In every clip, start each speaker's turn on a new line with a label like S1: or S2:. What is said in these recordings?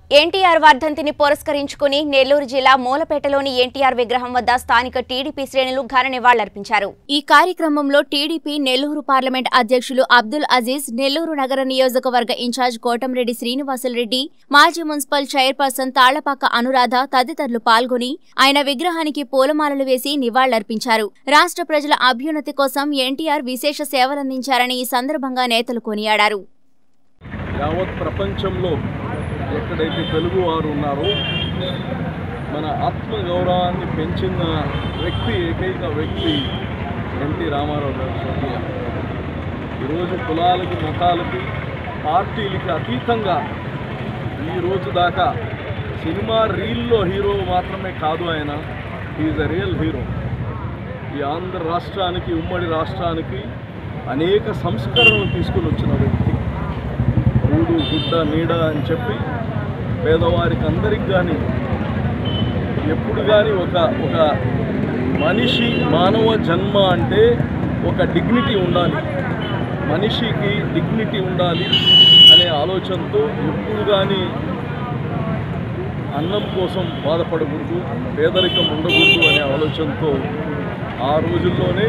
S1: ఎన్టీఆర్ వర్ధంతిని పురస్కరించుకుని నెల్లూరు జిల్లా మూలపేటలోని ఎన్టీఆర్ విగ్రహం వద్ద స్థానిక టీడీపీ శ్రేణులు ఘన నివాళులర్పించారు। ఈ కార్యక్రమంలో టీడీపీ నెల్లూరు పార్లమెంట్ అధ్యక్షులు అబ్దుల్ అజీజ్, నెల్లూరు నగర నియోజకవర్గ ఇన్ఛార్జ్ కోటంరెడ్డి శ్రీనివాసులరెడ్డి, మాజీ మున్సిపల్ చైర్పర్సన్ తాళ్లపాక అనురాధ తదితరులు పాల్గొని ఆయన విగ్రహానికి పూలమాలలు వేసి నివాళులర్పించారు। రాష్ట్ర ప్రజల అభ్యున్నతి కోసం ఎన్టీఆర్ విశేష సేవలందించారని ఈ సందర్భంగా నేతలు కొనియాడారు।
S2: యావత్ ప్రపంచంలో ఎక్కడైతే తెలుగు వారు ఉన్నారో మన ఆత్మగౌరవాన్ని పెంచిన ఏకైక వ్యక్తి ఎన్టీ రామారావు గారు స్వర్గీయ। ఈరోజు కులాలకి మతాలకి పార్టీలకి అతీతంగా ఈరోజు దాకా సినిమా రీల్లో హీరో మాత్రమే కాదు, ఆయన ఈజ్ అ రియల్ హీరో। ఈ ఆంధ్ర రాష్ట్రానికి, ఉమ్మడి రాష్ట్రానికి అనేక సంస్కరణలు తీసుకుని వచ్చిన వ్యక్తి। ఊడు గుడ్డ నీడ అని చెప్పి పేదవారికి అందరికి కానీ ఎప్పుడు కానీ ఒక మనిషి మానవ జన్మ అంటే ఒక డిగ్నిటీ ఉండాలి, మనిషికి డిగ్నిటీ ఉండాలి అనే ఆలోచనతో ఎప్పుడు కానీ అన్నం కోసం బాధపడకూడదు, పేదరికం ఉండకూడదు అనే ఆలోచనతో ఆ రోజుల్లోనే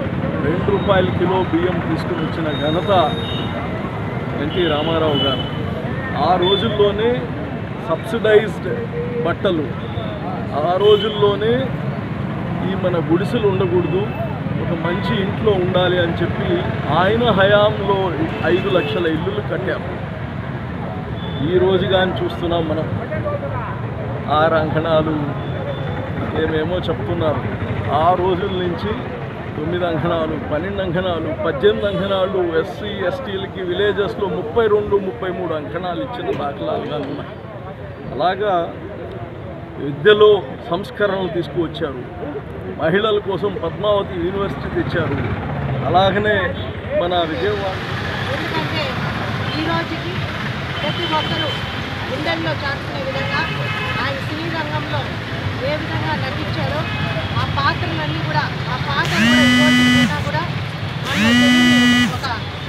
S2: ₹2 కిలో బియ్యం తీసుకుని వచ్చిన ఘనత ఎన్టీ రామారావు గారు। ఆ రోజుల్లోనే సబ్సిడైజ్డ్ బట్టలు, ఆ రోజుల్లోనే ఈ మన గుడిసెలు ఉండకూడదు, ఒక మంచి ఇంట్లో ఉండాలి అని చెప్పి ఆయన హయాంలో 5 లక్షల ఇల్లులు కట్టారు। ఈ రోజు కానీ చూస్తున్నాం మనం, 6 అంకణాలు ఏమేమో చెప్తున్నారు, ఆ రోజుల నుంచి 9 అంకణాలు, 12 అంకణాలు, 18 అంకణాలు, ఎస్సీ ఎస్టీలకి విలేజెస్లో 32, 33 అంకణాలు ఇచ్చిన దాఖలాలుగా ఉన్నాయి। అలాగా విద్యలో సంస్కరణలు తీసుకువచ్చారు, మహిళల కోసం పద్మావతి యూనివర్సిటీ తెచ్చారు। అలాగనే మన విజయవాడ
S3: ఎందుకంటే ఈ రోజుకి ప్రతి ఒక్కరూ గుండెల్లో చాటుకునే విధంగా ఆయన సినీ రంగంలో ఏ విధంగా నటించారో ఆ పాత్రలన్నీ కూడా, ఆ పాత్రలు కూడా మన తెలియని ఒక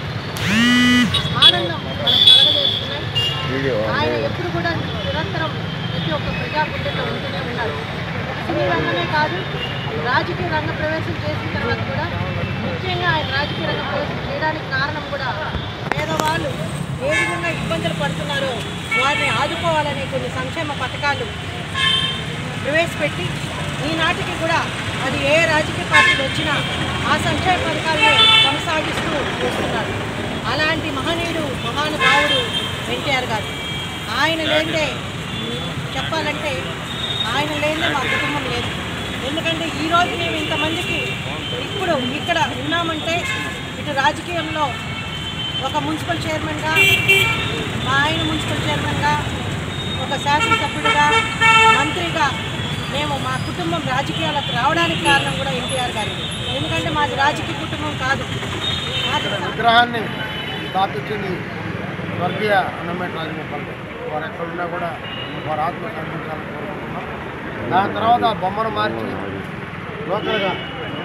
S3: ఆనందం మనకు కలగజేస్తున్నాయి। ఆయన ఎప్పుడు కూడా నిరంతరం ప్రతి ఒక్క ప్రజా గుండెల్లో ఉంటూనే ఉన్నారు। సినీ రంగమే కాదు, రాజకీయ రంగ ప్రవేశం చేసిన తర్వాత కూడా ముఖ్యంగా ఆయన రాజకీయ రంగ ప్రవేశం చేయడానికి కారణం కూడా పేదవాళ్ళు ఏ విధంగా ఇబ్బందులు పడుతున్నారో వారిని ఆదుకోవాలనే కొన్ని సంక్షేమ పథకాలు ప్రవేశపెట్టి ఈనాటికి కూడా అది ఏ రాజకీయ పార్టీలు వచ్చినా ఆ సంక్షేమ పథకాలను కొనసాగిస్తూ వస్తున్నారు। అలాంటి మహనీయుడు, మహానుభావుడు ఎన్టీఆర్ గారు। ఆయన లేదే చెప్పాలంటే ఆయన లేదే మా కుటుంబం లేదు। ఎందుకంటే ఈరోజు మేము ఇంతమందికి ఇప్పుడు ఇక్కడ ఉన్నామంటే ఇటు రాజకీయంలో ఒక మున్సిపల్ చైర్మన్గా, మా ఆయన మున్సిపల్ చైర్మన్గా, ఒక శాసనసభ్యుడిగా, మంత్రిగా మేము మా కుటుంబం రాజకీయాలకు రావడానికి కారణం కూడా ఎన్టీఆర్ గారు। ఎందుకంటే మాది రాజకీయ కుటుంబం కాదు।
S4: విగ్రహాన్ని స్థాపించింది స్వర్గీయ అన్నమయ్య రాజగోపాల్ గారు। వారు ఎక్కడున్నా కూడా వారు ఆత్మ సంతరించాలని కోరుకుంటున్నాం। దాని తర్వాత ఆ బొమ్మను మార్చి లోకల్గా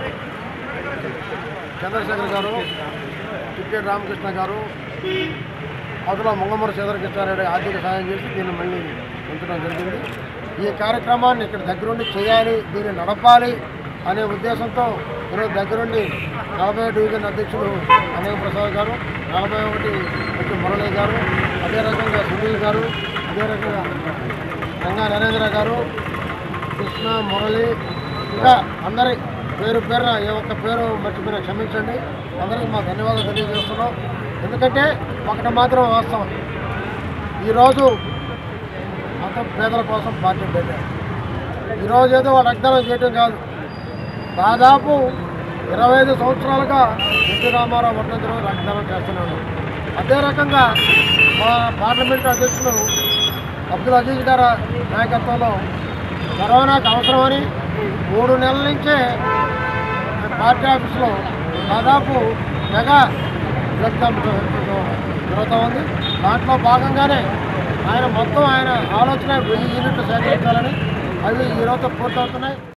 S4: చంద్రశేఖర్ గారు, టికెట్ రామకృష్ణ గారు, అందులో ముంగమూరు చంద్రకృష్ణారెడ్డి ఆర్థిక సాయం చేసి దీన్ని మళ్ళీ ఉంచడం జరిగింది। ఈ కార్యక్రమాన్ని ఇక్కడ దగ్గరుండి చేయాలి, దీన్ని నడపాలి అనే ఉద్దేశంతో ఈరోజు దగ్గరుండి 40వ డివిజన్ అధ్యక్షుడు అనేక ప్రసాద్ గారు, 41 వచ్చి మురళి గారు, అదే రకంగా సునీల్ గారు, అదే రకంగా రంగా నరేంద్ర గారు, కృష్ణ, మురళి, ఇంకా అందరి పేరు పేరున ఏ ఒక్క పేరు మర్చిపోయినా క్షమించండి, అందరికీ మా ధన్యవాదాలు తెలియజేస్తున్నాం। ఎందుకంటే ఒకటి మాత్రం వాస్తవం, ఈరోజు అంత పేదల కోసం పార్టీ పెట్టారు। ఈరోజు ఏదో రక్తదానం చేయడం కాదు, దాదాపు 25 సంవత్సరాలుగా ఎన్టీ రామారావు వర్ధంతి రోజు రక్తదానం చేస్తున్నాను। అదే రకంగా మా పార్లమెంటు అధ్యక్షులు అబ్దుల్ అజీజ్ గారి నాయకత్వంలో కరోనాకు అవసరమని 3 నెలల నుంచే పార్టీ ఆఫీసులో దాదాపు మెగా బ్లడ్ క్యాంప్ జరుగుతూ ఉంది। దాంట్లో భాగంగానే ఆయన ఆలోచన 1000 యూనిట్లు సేకరించాలని, అవి ఈరోజు పూర్తవుతున్నాయి।